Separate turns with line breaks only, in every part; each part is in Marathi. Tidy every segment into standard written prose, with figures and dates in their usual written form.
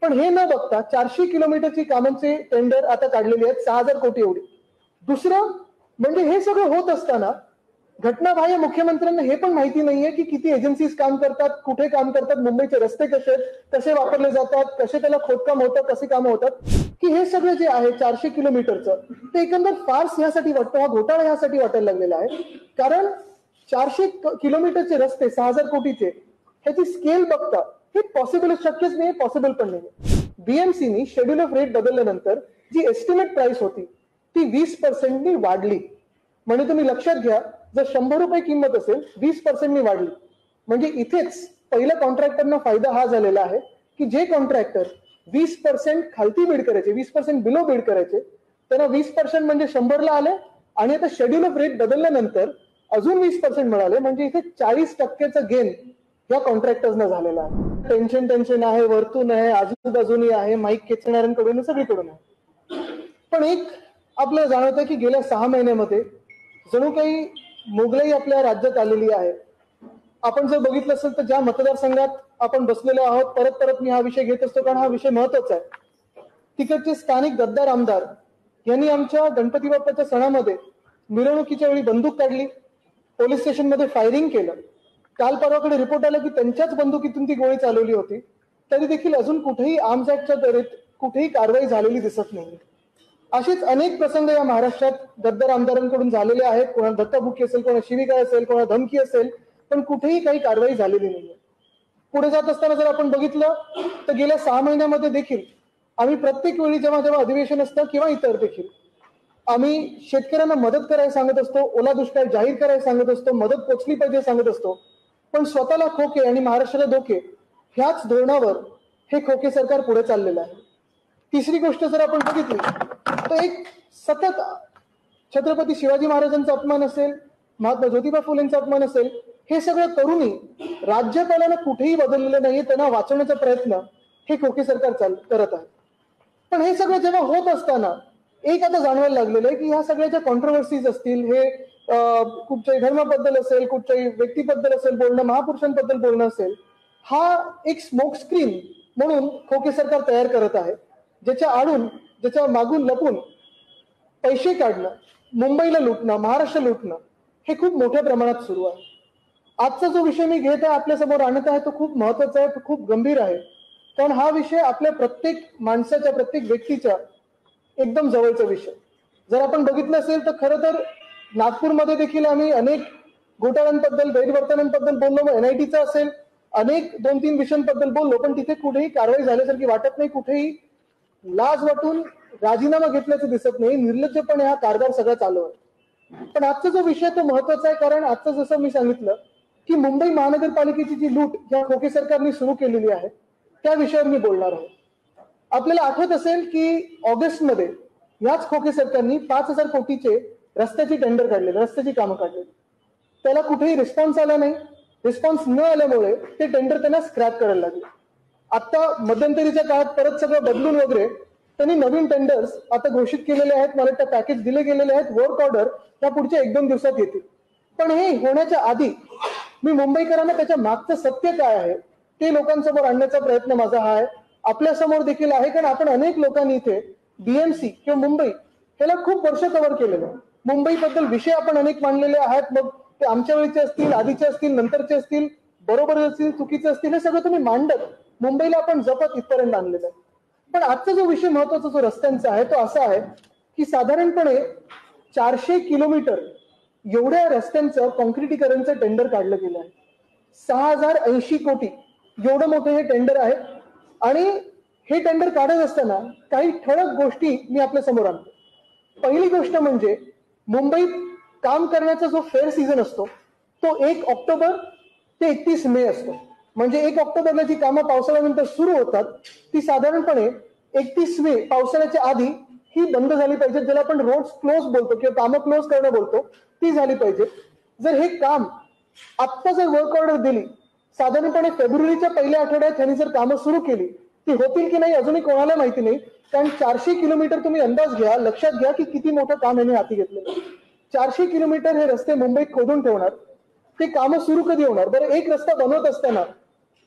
पण हे न बघता 400 किलोमीटरची कामांचे टेंडर आता काढलेली आहेत 6000 कोटी एवढी. दुसरं म्हणजे हे सगळं होत असताना घटनाबाह्य मुख्यमंत्र्यांना हे पण माहिती नाहीये की किती एजन्सीज काम करतात, कुठे काम करतात, मुंबईचे रस्ते कसे आहेत, कसे वापरले जातात, कसे त्याला खोदकाम होतं, कसे कामं होतात, की हे सगळं जे आहे 400 किलोमीटरचं ते एकंदर फार्स ह्यासाठी वाटतं, हा घोटाळा ह्यासाठी वाटायला लागलेला आहे. कारण 400 किलोमीटरचे रस्ते 6000 कोटीचे ह्याची स्केल बघता हे पॉसिबल शक्यच नाही, पॉसिबल पण नाही. बीएमसीनी शेड्यूल ऑफ रेट बदलल्यानंतर जी एस्टिमेट प्राइस होती ती 20% वाढली. म्हणजे तुम्ही लक्षात घ्या, जर 100 रुपये किंमत असेल 20% वाढली. म्हणजे इथेच पहिल्या कॉन्ट्रॅक्टरना फायदा हा झालेला आहे की जे कॉन्ट्रॅक्टर 20% खालती बिड करायचे, 20% बिलो बिड करायचे, त्यांना 20% म्हणजे 100ला आले आणि आता शेड्यूल ऑफ रेट बदलल्यानंतर अजून 20% मिळाले. म्हणजे इथे 40%चं गेन या कॉन्ट्रॅक्टर्सना झालेला आहे. टेन्शन आहे, वरतून आहे, आजूबाजूनी आहे, माईक खेचणाऱ्यांकडून सगळीकडून आहे. पण एक आपल्याला जाणवतं की गेल्या 6 महिन्यामध्ये जणू काही मोगलाई आपल्या राज्यात आलेली आहे. आपण जर बघितलं असेल तर ज्या मतदारसंघात आपण बसलेलो आहोत, परत परत मी हा विषय घेत असतो कारण हा विषय महत्वाचा आहे. तिकडचे स्थानिक गद्दार आमदार यांनी आमच्या गणपती बाप्पाच्या सणामध्ये मिरवणुकीच्या वेळी बंदूक काढली, पोलीस स्टेशनमध्ये फायरिंग केलं. काल परवाकडे रिपोर्ट आला की त्यांच्याच बंदुकीतून ती गोळी चालवली होती. तरी देखील अजून कुठेही आर्म्स ऍक्टच्या तऱ्हेत कुठेही कारवाई झालेली दिसत नाही. असेच अनेक प्रसंग या महाराष्ट्रात गद्दार आमदारांकडून झालेले आहेत. कोणाला धक्काबुक्की असेल, कोणाला शिवीगाळ असेल, कोणाला धमकी असेल, पण कुठेही काही कारवाई झालेली नाहीये. पुढे जात असताना जर आपण बघितलं तर गेल्या 6 महिन्यामध्ये देखील आम्ही प्रत्येक वेळी जेव्हा जेव्हा अधिवेशन असतं किंवा इतर देखील आम्ही शेतकऱ्यांना मदत करायला सांगत असतो, ओला दुष्काळ जाहीर करायला सांगत असतो, मदत पोचली पाहिजे सांगत असतो. पण स्वतःला खोके आणि महाराष्ट्राला धोके ह्याच धोरणावर हे खोके सरकार पुढे चाललेलं आहे. तिसरी गोष्ट जर आपण बघितली तर एक सतत छत्रपती शिवाजी महाराजांचा अपमान असेल, महात्मा ज्योतिबा फुलेंचा अपमान असेल, हे सगळं करूनही राज्यपालांना कुठेही बदललेलं नाही. त्यांना वाचवण्याचा प्रयत्न हे खोके सरकार करत आहे. पण हे सगळं जेव्हा होत असताना एक आता जाणवायला लागलेलं आहे की ह्या सगळ्याच्या कॉन्ट्रोवर्सीज असतील, हे कुठच्याही धर्माबद्दल असेल, कुठच्याही व्यक्तीबद्दल असेल बोलणं, महापुरुषांबद्दल बोलणं असेल, हा एक स्मोक स्क्रीन म्हणून खोके सरकार तयार करत आहे. ज्याच्या आडून, ज्याच्या मागून लपून पैसे काढणं, मुंबईला लुटणं, महाराष्ट्र लुटणं हे खूप मोठ्या प्रमाणात सुरू आहे. आजचा जो विषय मी घेत आहे, आपल्या समोर आणत आहे, तो खूप महत्वाचा आहे, तो खूप गंभीर आहे. कारण हा विषय आपल्या प्रत्येक माणसाच्या, प्रत्येक व्यक्तीच्या एकदम जवळचा विषय. जर आपण बघितलं असेल तर खरं तर नागपूरमध्ये देखील आम्ही अनेक घोटाळ्यांबद्दल, गैरवर्तनांबद्दल बोललो. एनआयटीचा असेल, अनेक 2-3 विषयांबद्दल बोललो, पण तिथे कुठेही कारवाई झाल्यासारखी वाटत नाही. कुठेही लाज वाटून राजीनामा घेतल्याचं दिसत नाही. निर्लज्जपणे हा कारभार सगळा चालू आहे. पण आजचा जो विषय तो महत्वाचा आहे, कारण आजचं जसं मी सांगितलं की मुंबई महानगरपालिकेची जी लूट या खोके सरकारने सुरू केलेली आहे त्या विषयावर मी बोलणार आहे. आपल्याला आठवत असेल की ऑगस्टमध्ये याच खोके सरकारने 5000 कोटीचे रस्त्याची टेंडर काढलेले, रस्त्याची कामं काढलेली. त्याला कुठेही रिस्पॉन्स आला नाही. रिस्पॉन्स न आल्यामुळे ते टेंडर त्यांना स्क्रॅप करायला लागले. आता मध्यंतरीच्या काळात परत सगळं बदलून वगैरे त्यांनी नवीन टेंडर्स आता घोषित केलेले आहेत. मला त्या पॅकेज दिले गेलेले आहेत. वर्क ऑर्डर त्या पुढच्या 1-2 दिवसात येतील. पण हे होण्याच्या आधी मी मुंबईकरांना त्याच्या मागचं सत्य काय आहे ते लोकांसमोर आणण्याचा प्रयत्न माझा हा आहे. आपल्या समोर देखील आहे, कारण आपण अनेक लोकांनी इथे बीएमसी किंवा मुंबई ह्याला खूप वर्ष कव्हर केलेलं आहे. मुंबईबद्दल विषय आपण अनेक मांडलेले आहेत. मग ते आमच्या वेळीचे असतील, आधीचे असतील, नंतरचे असतील, बरोबर असतील, चुकीचे असतील, हे सगळं तुम्ही मांडत मुंबईला आपण जपत इथपर्यंत आणलेलं आहे. पण आजचा जो विषय महत्वाचा जो रस्त्यांचा आहे तो असा आहे की साधारणपणे 400 किलोमीटर एवढ्या रस्त्यांचं कॉन्क्रिटीकरणचं टेंडर काढलं गेलं आहे. 6080 कोटी एवढं मोठं हे टेंडर आहे. आणि हे टेंडर काढत असताना काही ठळक गोष्टी मी आपल्या समोर आणतो. पहिली गोष्ट म्हणजे मुंबईत काम करण्याचा जो फेअर सीझन असतो तो 1 ऑक्टोबर ते 31 मे असतो. म्हणजे 1 ऑक्टोबरला जी कामं पावसाळ्यानंतर सुरू होतात ती साधारणपणे 31 मे पावसाळ्याच्या आधी ही बंद झाली पाहिजे, ज्याला आपण रोड्स क्लोज बोलतो किंवा कामं क्लोज करणं बोलतो, ती झाली पाहिजे. जर हे काम आत्ता जर वर्क ऑर्डर दिली, साधारणपणे फेब्रुवारीच्या पहिल्या आठवड्यात त्यांनी जर कामं सुरू केली, ती होतील की नाही अजूनही कोणाला माहिती नाही. कारण 400 किलोमीटर तुम्ही अंदाज घ्या, लक्षात घ्या की किती मोठं काम यांनी हाती घेतलं. 400 किलोमीटर हे रस्ते मुंबईत खोदून ठेवणार, ते कामं सुरू कधी होणार? बरं, एक रस्ता बनवत असताना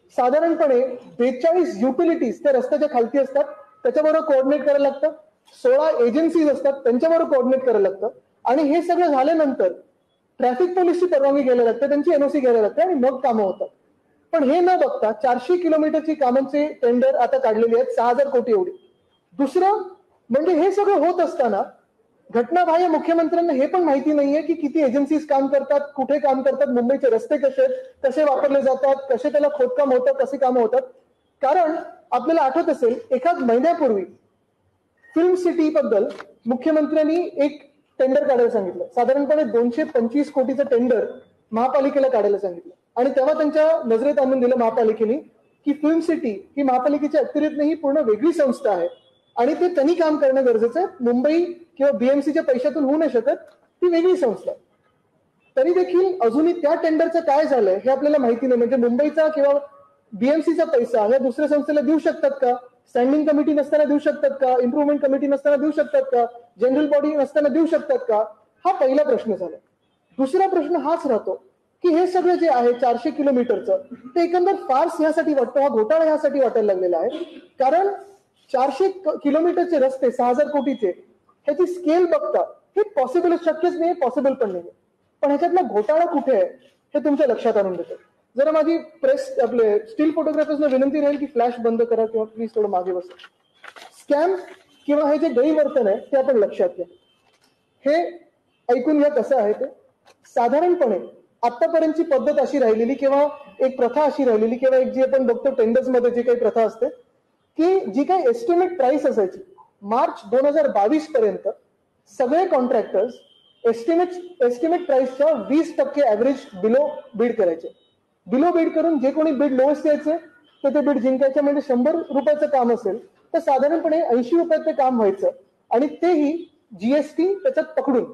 साधारणपणे 42 युटिलिटीज त्या रस्त्याच्या खालती असतात, त्याच्याबरोबर कोऑर्डिनेट करायला लागतं. 16 एजन्सीज असतात, त्यांच्याबरोबर कोऑर्डिनेट करायला लागतं. आणि हे सगळं झाल्यानंतर ट्रॅफिक पोलीसची परवानगी घ्यायला लागते, त्यांची एनओसी घ्यायला लागते आणि मग कामं होतात. पण हे न बघता 400 किलोमीटरची कामांचे टेंडर आता काढलेली आहेत 6,000 कोटी एवढी. दुसरं म्हणजे हे सगळं होत असताना घटनाबाह्य मुख्यमंत्र्यांना हे पण माहिती नाहीये की किती एजन्सीज काम करतात, कुठे काम करतात, मुंबईचे रस्ते कसे आहेत, कसे वापरले जातात, कसे त्याला खोदकाम होतं, कसे कामं होतात. कारण आपल्याला आठवत असेल एखाद महिन्यापूर्वी फिल्म सिटी बद्दल मुख्यमंत्र्यांनी एक टेंडर काढायला सांगितलं. साधारणपणे 225 कोटीचं टेंडर महापालिकेला काढायला सांगितलं आणि तेव्हा त्यांच्या नजरेत आणून दिलं महापालिकेने की फिल्म सिटी ही महापालिकेच्या अखत्यारीत ही पूर्ण वेगळी संस्था आहे आणि ते त्यांनी काम करणं गरजेचं आहे. मुंबई किंवा बीएमसीच्या पैशातून होऊ नाही शकत, ती वेगळी संस्था. तरी देखील अजूनही त्या टेंडरचं काय झालंय हे आपल्याला माहिती नाही. म्हणजे मुंबईचा किंवा बीएमसीचा पैसा या दुसऱ्या संस्थेला देऊ शकतात का? स्टँडिंग कमिटी नसताना देऊ शकतात का? इम्प्रुव्हमेंट कमिटी नसताना देऊ शकतात का? जनरल बॉडी नसताना देऊ शकतात का? हा पहिला प्रश्न झाला. दुसरा प्रश्न हाच राहतो की हे सगळं जे आहे 400 किलोमीटरचं ते एकंदर फार्स ह्यासाठी वाटतं, हा घोटाळा ह्यासाठी वाटायला लागलेला आहे. कारण 400 किलोमीटरचे रस्ते 6,000 कोटीचे ह्याची स्केल बघता हे पॉसिबल शक्यच नाही, पॉसिबल पण नाही. पण ह्याच्यातला घोटाळा कुठे आहे हे तुमच्या लक्षात आणून देतो. जरा माझी प्रेस आपले स्टील फोटोग्राफर्सना विनंती राहील की फ्लॅश बंद करा किंवा प्लीज थोडं मागे बसा. स्कॅम किंवा हे जे गैरवर्तन आहे ते आपण लक्षात घ्या. हे ऐकून घ्या कसं आहे ते. साधारणपणे आतापर्यंतची पद्धत अशी राहिलेली किंवा एक प्रथा अशी राहिलेली किंवा एक जी आपण बघतो टेंडर्स मध्ये जी काही प्रथा असते की जी काही एस्टिमेट प्राइस असायची मार्च 2022 पर्यंत सगळे कॉन्ट्रॅक्टर्स एस्टिमेट प्राइसच्या 20% ऍव्हरेज बिलो बीड करायचे. बिलो बीड करून जे कोणी बीड लोएस्ट द्यायचे ते बीड जिंकायचे. म्हणजे 100 रुपयाचं काम असेल तर साधारणपणे 80 रुपयात ते काम व्हायचं आणि तेही जीएसटी त्याच्यात पकडून.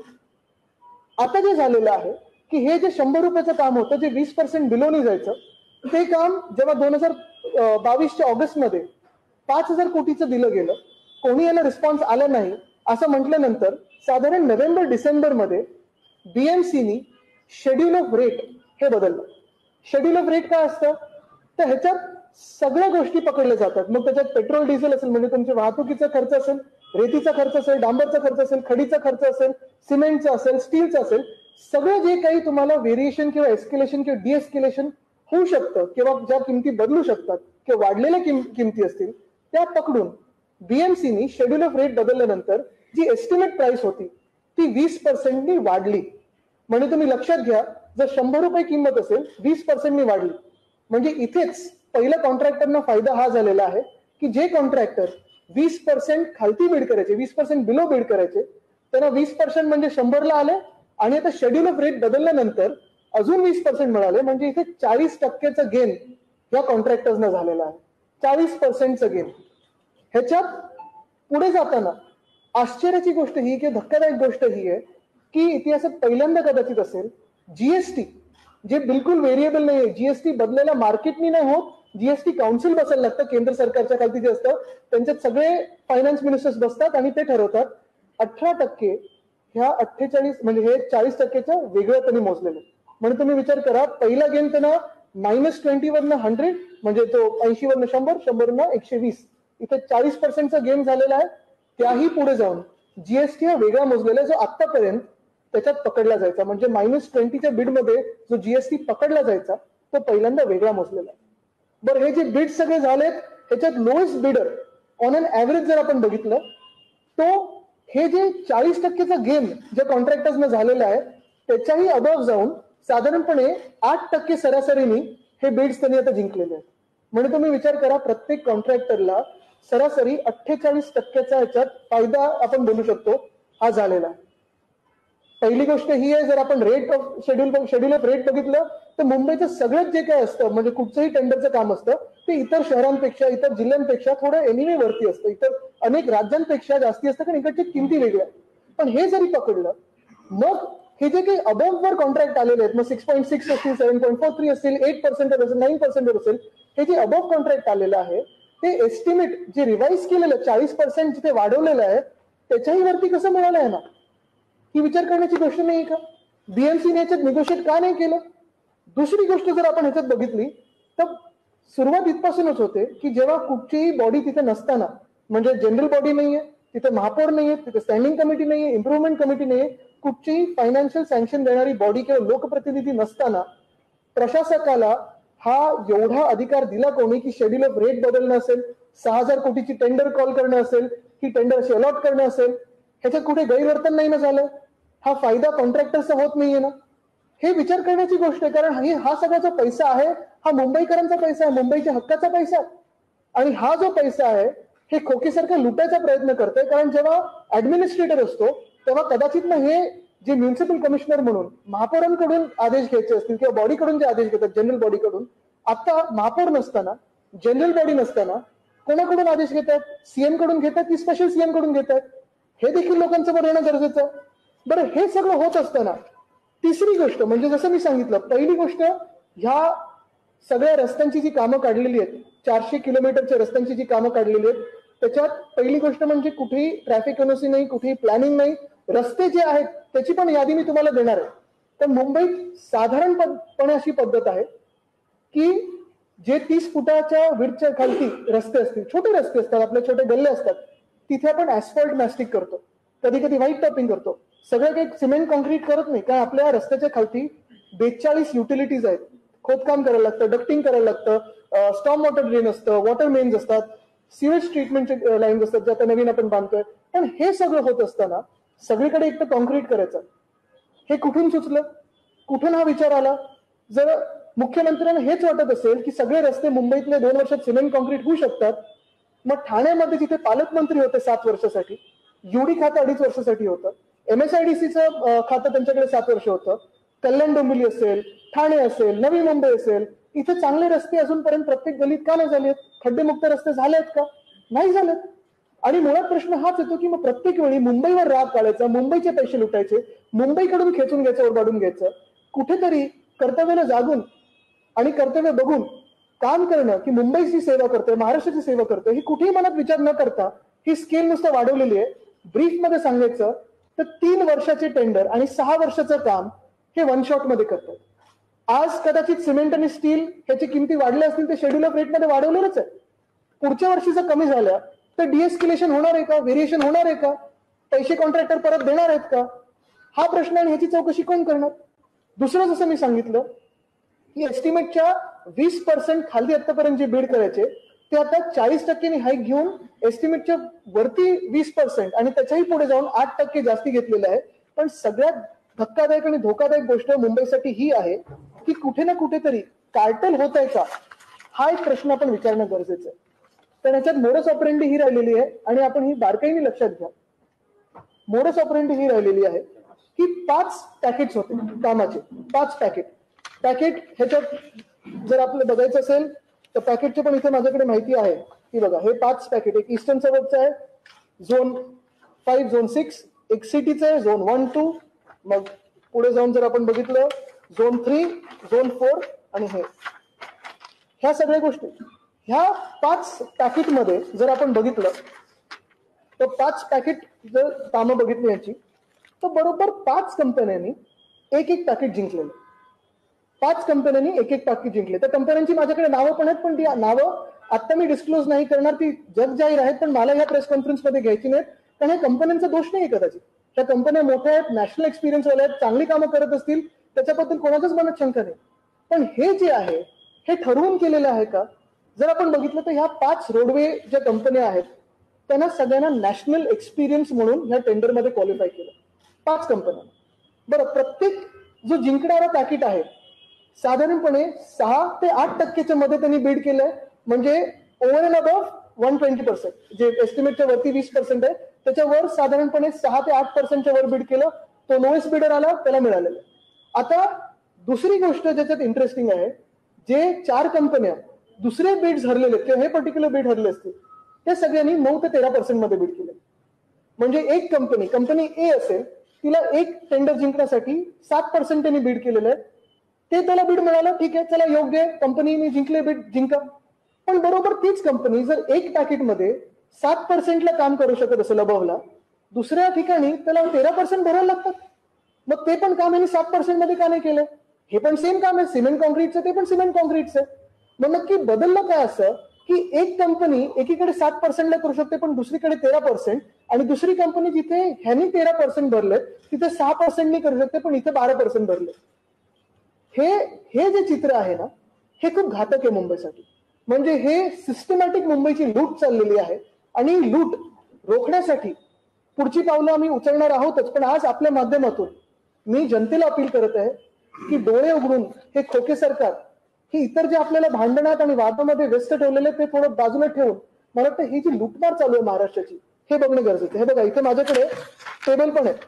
आता जे झालेलं आहे की हे जे 100 रुपयाचं काम होतं जे 20% बिलोनी जायचं ते काम जेव्हा 2022च्या ऑगस्टमध्ये 5,000 कोटीचं दिलं गेलं, कोणी याला रिस्पॉन्स आला नाही असं म्हटल्यानंतर साधारण नोव्हेंबर डिसेंबरमध्ये बीएमसीनी शेड्यूल ऑफ रेट हे बदललं. शेड्यूल ऑफ रेट काय असतं तर ह्याच्यात सगळ्या गोष्टी पकडल्या जातात. मग त्याच्यात पेट्रोल डिझेल असेल म्हणजे तुमच्या वाहतुकीचा खर्च असेल, रेतीचा खर्च असेल, डांबरचा खर्च असेल, खडीचा खर्च असेल, सिमेंटचा असेल, स्टीलचा असेल, सगळं जे काही तुम्हाला व्हेरिएशन किंवा एस्केलेशन किंवा डिएस्केलेशन होऊ शकतं किंवा ज्या किमती बदलू शकतात किंवा वाढलेल्या किमती असतील त्या पकडून बीएमसीनी शेड्यूल ऑफ रेट बदलल्यानंतर जी एस्टिमेट प्राइस होती ती 20% वाढली. म्हणजे तुम्ही लक्षात घ्या जर 100 रुपये किंमत असेल 20% वाढली. म्हणजे इथेच पहिल्या कॉन्ट्रॅक्टरना फायदा हा झालेला आहे की जे कॉन्ट्रॅक्टर 20% खालती बीड करायचे, 20% बिलो बीड करायचे, त्यांना 20% म्हणजे 100ला आले आणि आता शेड्यूल ऑफ रेट बदलल्यानंतर अजून 20% मिळाले. म्हणजे इथे 40%चं गेन या कॉन्ट्रॅक्टर्सना झालेलं आहे. 40%चं गेन. ह्याच्यात पुढे जाताना आश्चर्याची गोष्ट ही किंवा धक्कादायक गोष्ट ही आहे की इतिहासात पहिल्यांदा कदाचित असेल जीएसटी जे बिलकुल व्हेरिएबल नाहीये, जीएसटी बदलायला मार्केटनी नाही होत, जीएसटी काउन्सिल बसायला लागतं. केंद्र सरकारच्या खालती जे असतं त्यांच्यात सगळे फायनान्स मिनिस्टर्स बसतात आणि ते ठरवतात. 18% ह्या 48 म्हणजे हे 40%चं वेगळं त्यांनी मोजलेलं. म्हणजे तुम्ही विचार करा पहिला गेन त्यांना -20 वरनं 100 म्हणजे तो 80 वरनं 100, 100 वरनं 120, इथे 40%चा गेन झालेला आहे. त्याही पुढे जाऊन जीएसटी हा वेगळा मोजलेला जो आतापर्यंत त्याच्यात पकडला जायचा. म्हणजे -20च्या बीडमध्ये जो जीएसटी पकडला जायचा तो पहिल्यांदा वेगळा मोजलेला आहे. बरं हे जे बीड सगळे झालेत त्याच्यात lowest bidder on an average जर आपण बघितलं तो हे जे 40%चं गेन ज्या कॉन्ट्रॅक्टर्सनं झालेलं आहे त्याच्याही अबव जाऊन साधारणपणे 8% सरासरीने हे बिड्स त्यांनी आता जिंकलेले आहेत. म्हणजे तुम्ही विचार करा प्रत्येक कॉन्ट्रॅक्टरला सरासरी 48%चा ह्याच्यात फायदा आपण बोलू शकतो हा झालेला आहे. पहिली गोष्ट ही आहे जर आपण rate of schedule of rate बघितलं तर मुंबईचं सगळंच जे काय असतं म्हणजे कुठचंही टेंडरचं काम असतं ते इतर शहरांपेक्षा इतर जिल्ह्यांपेक्षा थोडं एनिवे वरती असतं, इतर अनेक राज्यांपेक्षा जास्ती असतं कारण इकडची किमती वेगळ्या. पण हे जरी पकडलं मग हे जे काही अबव वर कॉन्ट्रॅक्ट आलेले आहेत मग 6.6 असतील, 7.43 असतील, 8% असेल, 9% असेल, हे जे अबव कॉन्ट्रॅक्ट आलेलं आहे ते एस्टिमेट जे रिवाइज केलेलं 40% जिथे वाढवलेलं आहे त्याच्याही वरती कसं मिळालं आहे ना, ही विचार करण्याची गोष्ट नाही का? बीएमसीने याच्यात निगोशिएट का नाही केलं? दुसरी गोष्ट जर आपण ह्याच्यात बघितली तर सुरुवात इथपासूनच होते की जेव्हा कुठचीही बॉडी तिथे नसताना, म्हणजे जनरल बॉडी नाहीये तिथे, महापौर नाहीये तिथे, स्टँडिंग कमिटी नाहीये, इम्प्रुव्हमेंट कमिटी नाहीये, कुठचीही फायनान्शियल सँक्शन देणारी बॉडी किंवा लोकप्रतिनिधी नसताना प्रशासकाला हा एवढा अधिकार दिला कोणी की शेड्यूल ऑफ रेट बदलणं असेल, 6,000 कोटीची टेंडर कॉल करणं असेल, की टेंडर अशी अलॉट करणं असेल, ह्याच्यात कुठे गैरवर्तन नाही ना झालं? हा फायदा कॉन्ट्रॅक्टरचा होत नाहीये ना? हे विचार करण्याची गोष्ट आहे, कारण हा सगळा जो पैसा आहे हा मुंबईकरांचा पैसा आहे, मुंबईच्या हक्काचा पैसा आहे. आणि हा जो पैसा आहे हे खोकेसारखा लुटायचा प्रयत्न करतोय. कारण जेव्हा ऍडमिनिस्ट्रेटर असतो तेव्हा कदाचित ना हे जे म्युन्सिपल कमिशनर म्हणून महापौरांकडून आदेश घ्यायचे असतील किंवा बॉडीकडून जे आदेश घेतात जनरल बॉडीकडून, आता महापौर नसताना, जनरल बॉडी नसताना कोणाकडून आदेश घेतात? सीएम कडून घेतात की स्पेशल सीएम कडून घेतात? हे देखील लोकांचं बघणं गरजेचं आहे. बरं, हे सगळं होत असताना तिसरी गोष्ट म्हणजे जसं मी सांगितलं, पहिली गोष्ट ह्या सगळ्या रस्त्यांची जी कामं काढलेली आहेत, 400 किलोमीटरच्या रस्त्यांची जी कामं काढलेली आहेत, त्याच्यात पहिली गोष्ट म्हणजे कुठेही ट्रॅफिक एनओसी नाही, कुठेही प्लॅनिंग नाही. रस्ते जे आहेत त्याची पण यादी मी तुम्हाला देणार आहे. तर मुंबईत साधारणपणे अशी पद्धत आहे की जे 30 फुटाच्या विड्थच्या खालती रस्ते असतील, छोटे रस्ते असतात, आपले छोटे गल्ले असतात, तिथे आपण ऍस्फॉल्ट मॅस्टिक करतो, कधी कधी व्हाईट टॉपिंग करतो. सगळं काही सिमेंट कॉन्क्रीट करत नाही, कारण आपल्या रस्त्याच्या खालती 42 युटिलिटीज आहेत. खोदकाम करायला लागतं, डक्टिंग करायला लागतं, स्टॉर्म वॉटर ड्रेन असतं, वॉटर मेन्स असतात, सिवेज ट्रीटमेंटचे लाईन्स असतात ज्या नवीन आपण बांधतोय. पण हे सगळं होत असताना सगळीकडे एक तर कॉन्क्रीट करायचं, हे कुठून सुचलं? कुठून हा विचार आला? जर मुख्यमंत्र्यांना हेच वाटत असेल की सगळे रस्ते मुंबईतले 2 वर्षात सिमेंट कॉन्क्रीट होऊ शकतात, मग ठाण्यामध्ये जिथे पालकमंत्री होते 7 वर्षासाठी, युडी खातं 2.5 वर्षासाठी होतं, MSIDCचं खातं त्यांच्याकडे 7 वर्ष होतं, कल्याण डोंबिवली असेल, ठाणे असेल, नवी मुंबई असेल, इथे चांगले रस्ते अजूनपर्यंत प्रत्येक गलीत का नाही झालेत? खड्डेमुक्त रस्ते झालेत का? नाही झालेत. आणि मुळात प्रश्न हाच येतो की मग प्रत्येक वेळी मुंबईवर राग काढायचा, मुंबईचे पैसे लुटायचे, मुंबईकडून खेचून घ्यायचं, ओरबाडून घ्यायचं. कुठेतरी कर्तव्याला जागून आणि कर्तव्य बघून काम करणं की मुंबईची सेवा करतोय, महाराष्ट्राची सेवा करतोय, ही कुठेही मनात विचार न करता ही स्केल नुसतं वाढवलेली आहे. ब्रीफमध्ये सांगायचं तर 3 वर्षाचे टेंडर आणि 6 वर्षाचं काम हे वन शॉट मध्ये करतात. आज कदाचित सिमेंट आणि स्टील ह्याची किमती वाढल्या असतील, ते शेड्यूल ऑफ रेटमध्ये वाढवलेलंच आहे. पुढच्या वर्षी जर कमी झाल्या तर डिएस्केलेशन होणार आहे का? व्हेरिएशन होणार आहे का? पैसे कॉन्ट्रॅक्टर परत देणार आहेत का? हा प्रश्न आणि ह्याची चौकशी कोण करणार? दुसरं, जसं मी सांगितलं की एस्टिमेटच्या 20% खाली आतापर्यंत जे बीड करायचे ते आता 40% हाईक घेऊन एस्टिमेटच्या वरती 20% आणि त्याच्याही पुढे जाऊन 8% जास्ती घेतलेलं आहे. पण सगळ्यात धक्कादायक आणि धोकादायक गोष्ट मुंबईसाठी ही आहे की कुठे ना कुठेतरी कार्टेल होत आहे का, हा एक प्रश्न आपण विचारणं गरजेचं आहे. तर याच्यात मोडस ऑपरेंडी ही राहिलेली आहे आणि आपण ही बारकाईने लक्षात घ्या. मोडस ऑपरेंडी ही राहिलेली आहे की 5 पॅकेट्स होते कामाचे, 5 पॅकेट ह्याच्यात जर आपल्याला बघायचं असेल तर पॅकेटचे पण इथे माझ्याकडे माहिती आहे की बघा, हे 5 पॅकेट, एक ईस्टर्न सबर्बचं आहे, झोन 5, झोन 6, एक सिटीचं आहे, झोन 1, 2, मग पुढे जाऊन जर आपण बघितलं झोन 3, झोन 4 आणि ह्या सगळ्या गोष्टी, ह्या 5 पॅकेटमध्ये जर आपण बघितलं तर 5 पॅकेट जर कामं बघितली याची, तर बरोबर 5 कंपन्यांनी एक पॅकेट जिंकलेलं. 5 कंपन्यांनी एक पॅकेट जिंकले. त्या कंपन्यांची माझ्याकडे नावं पण आहेत, पण ती नावं आता मी डिस्क्लोज नाही करणार, ती जग जाहीर आहेत, पण मला ह्या प्रेस कॉन्फरन्समध्ये घ्यायची नाहीत, कारण ह्या कंपन्यांचा दोष नाही कदाचित. त्या कंपन्या मोठ्या आहेत, नॅशनल एक्सपिरियन्स वाल्या आहेत, चांगली कामं करत असतील, त्याच्याबद्दल कोणाच्याच मनात शंका नाही. पण हे जे आहे हे ठरवून केलेलं आहे का? जर आपण बघितलं तर ह्या 5 रोडवे ज्या कंपन्या आहेत त्यांना सगळ्यांना नॅशनल एक्सपिरियन्स म्हणून ह्या टेंडरमध्ये क्वालिफाय केलं, 5 कंपन्या. बरं, प्रत्येक जो जिंकणारा पॅकेट आहे साधारणपणे 6 ते 8% मध्ये त्यांनी बीड केलंय, म्हणजे ओव्हर अँड अबव्ह 120%, जे एस्टिमेटच्या वरती 20% आहे त्याच्यावर साधारणपणे 6 ते 8%च्या वर बीड केलं. तो लोएस्ट बिडर आला, त्याला मिळालेलं. आता दुसरी गोष्ट ज्याच्यात इंटरेस्टिंग आहे, जे 4 कंपन्या दुसरे बीड हरलेले किंवा हे पर्टिक्युलर बीड हरले असतील त्या सगळ्यांनी 9 ते 13% मध्ये बीड केले. म्हणजे एक कंपनी ए असेल, तिला एक टेंडर जिंकण्यासाठी 7% त्यांनी बीड केलेलं आहे. ते त्याला बीड मिळालं, ठीक आहे, चला योग्य आहे, कंपनीने जिंकले बीड, जिंका. पण बरोबर तीच कंपनी जर एक पॅकेटमध्ये 7%ला काम करू शकत असेल अबवला, दुसऱ्या ठिकाणी त्याला 13% भरायला लागतात. मग ते पण काम यांनी 7% मध्ये का नाही केलं? हे पण सेम काम आहे, सिमेंट कॉन्क्रीटचं, ते पण सिमेंट कॉन्क्रीटचं. मग नक्की बदललं काय असं की एक कंपनी एकीकडे 7%ला करू शकते पण दुसरीकडे 13%, आणि दुसरी कंपनी जिथे ह्यांनी 13% भरले तिथे 6%नी करू शकते पण इथे 12% भरले. हे जे चित्र आहे ना हे खूप घातक आहे मुंबईसाठी. म्हणजे हे सिस्टमॅटिक मुंबईची लूट चाललेली आहे आणि लूट रोखण्यासाठी पुढची पावलं आम्ही उचलणार आहोतच. पण आज आपल्या माध्यमातून मी जनतेला अपील करत आहे की डोळे उघडून हे खोके सरकार, हे इतर जे आपल्याला भांडणात आणि वादामध्ये व्यस्त ठेवलेले ते थोडं बाजूला ठेवून मला वाटतं ही जी लुटमार चालू आहे महाराष्ट्राची हे बघणं गरजेचं आहे. हे बघा इथे माझ्याकडे टेबल पण आहे.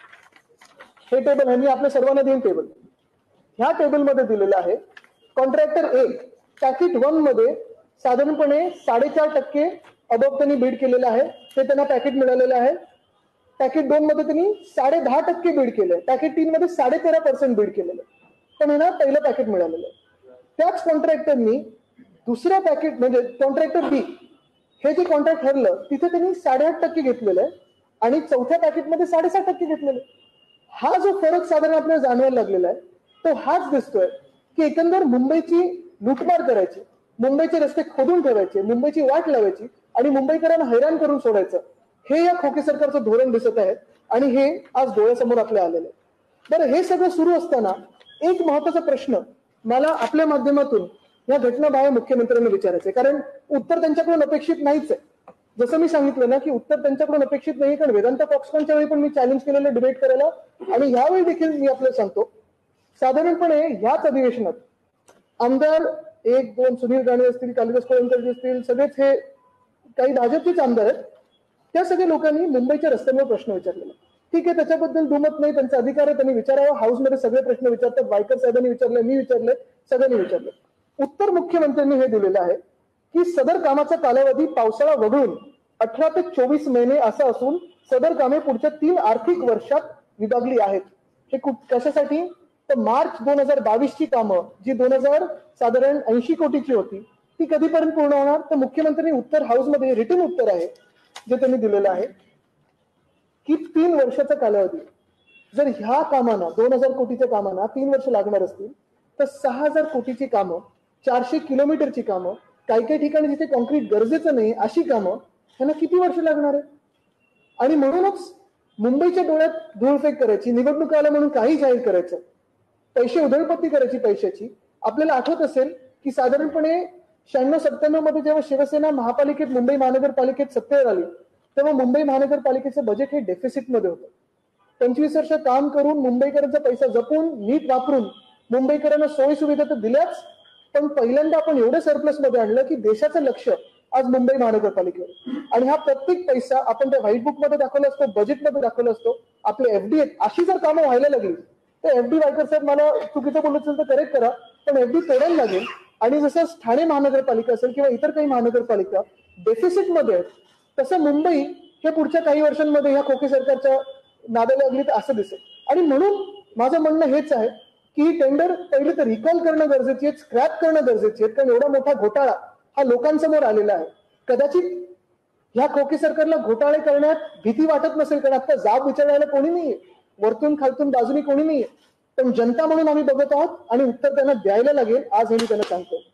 हे टेबल आहे, मी आपल्या सर्वांना देईन टेबल. ह्या टेबलमध्ये दिलेलं आहे कॉन्ट्रॅक्टर 1 पॅकेट 1 मध्ये साधारणपणे 4.5% अबव त्यांनी बीड केलेलं आहे, ते त्यांना पॅकेट मिळालेलं आहे. पॅकेट 2 मध्ये त्यांनी 10.5% बीड केलंय, पॅकेट 3 मध्ये 13.5% बीड केलेलं आहे, पण ना पहिलं पॅकेट मिळालेलं आहे. त्याच कॉन्ट्रॅक्टरनी दुसऱ्या पॅकेट म्हणजे कॉन्ट्रॅक्टर बी हे जे कॉन्ट्रॅक्ट ठरलं तिथे त्यांनी 8.5% घेतलेलं आहे आणि चौथ्या पॅकेटमध्ये 7.5% घेतलेलं आहे. हा जो फरक साधारण आपल्याला जाणवायला लागलेला आहे तो हाच दिसतोय की एकंदर मुंबईची लुटमार करायची, मुंबईचे रस्ते खोदून ठेवायचे, मुंबईची वाट लावायची आणि मुंबईकरांना हैराण करून सोडायचं, हे या खोके सरकारचं धोरण दिसत आहे आणि हे आज डोळ्यासमोर आपल्या आलेलं आहे. बरं, हे सगळं सुरू असताना एक महत्वाचा प्रश्न मला आपल्या माध्यमातून या घटनाबाह्य मुख्यमंत्र्यांना विचारायचं आहे, कारण उत्तर त्यांच्याकडून अपेक्षित नाहीच आहे. जसं मी सांगितलं ना की उत्तर त्यांच्याकडून अपेक्षित नाही, कारण वेदांत फॉक्सकॉनच्या वेळी पण मी चॅलेंज केलेलं डिबेट करायला आणि यावेळी देखील मी आपल्याला सांगतो साधारणपणे ह्याच अधिवेशनात आमदार 1-2 सुनील राणे असतील, कालिदास कोळंबकर असतील, सगळेच हे काही भाजपचेच आमदार आहेत, त्या सगळ्या लोकांनी मुंबईच्या रस्त्यांवर प्रश्न विचारलेला. ठीक आहे, त्याच्याबद्दल दुमत नाही, त्यांचा अधिकार आहे, त्यांनी विचारावं. हाऊसमध्ये सगळे प्रश्न विचारतात, वायकर साहेबांनी विचारले, मी विचारले, सगळ्यांनी विचारले. उत्तर मुख्यमंत्र्यांनी हे दिलेलं आहे की सदर कामाचा कालावधी पावसाळा वगळून 18 ते 24 महिने असा असून सदर कामे पुढच्या 3 आर्थिक वर्षात विभागली आहेत. हे कशासाठी? तर मार्च 2022 ची कामं जी साधारण 80 कोटीची होती ती कधीपर्यंत पूर्ण होणार? तर मुख्यमंत्र्यांनी उत्तर हाऊसमध्ये रिटन उत्तर आहे जे त्यांनी दिलेलं आहे की 3 वर्षाचा कालावधी. जर ह्या कामांना 2000 कोटीच्या कामांना 3 वर्ष लागणार असतील तर 6000 कोटीची कामं, 400 किलोमीटरची कामं, काही काही ठिकाणी जिथे कॉन्क्रीट गरजेचं नाही अशी कामं त्यांना किती वर्ष लागणार आहे? आणि म्हणूनच मुंबईच्या डोळ्यात धूळफेक करायची, निवडणूक आल्या म्हणून काही जाहीर करायचं, पैसे उधळपट्टी करायची पैशाची. आपल्याला आठवत असेल की साधारणपणे 96-97 मध्ये जेव्हा शिवसेना महापालिकेत मुंबई महानगरपालिकेत सत्तेवर आली तेव्हा मुंबई महानगरपालिकेचं बजेट हे डेफिसिटमध्ये होतं. 25 वर्ष काम करून मुंबईकरांचा पैसा जपून नीट वापरून मुंबईकरांना सोयी सुविधा तर दिल्याच, पण पहिल्यांदा आपण एवढं सरप्लस मध्ये आणलं की देशाचं लक्ष आज मुंबई महानगरपालिकेवर. आणि हा प्रत्येक पैसा आपण त्या व्हाईट बुक मध्ये दाखवला असतो, बजेटमध्ये दाखवला असतो. आपले एफडी अशी जर कामं व्हायला लागली तर एफडी वायकर साहेब मला चुकीचं बोलत असेल तर करेक्ट करा, पण एफडी तोडायला लागेल. आणि जसं ठाणे महानगरपालिका असेल किंवा इतर काही महानगरपालिका डेफिसिटमध्ये आहेत तसं मुंबई हे पुढच्या काही वर्षांमध्ये ह्या खोके सरकारच्या नादाला लागली तर असं दिसेल. आणि म्हणून माझं म्हणणं हेच आहे की ही टेंडर पहिले तर रिकॉल करणं गरजेची आहे, स्क्रॅप करणं गरजेची आहे, कारण एवढा मोठा घोटाळा हा लोकांसमोर आलेला आहे. कदाचित ह्या खोके सरकारला घोटाळे करण्यात भीती वाटत नसेल, कारण आता जाब विचारायला कोणी नाहीये, वरतून खालतून बाजूनी कोणी नाहीये, पण जनता म्हणून आम्ही बघत आहोत आणि उत्तर त्यांना द्यायला लागेल आज हे मी त्यांना सांगतो.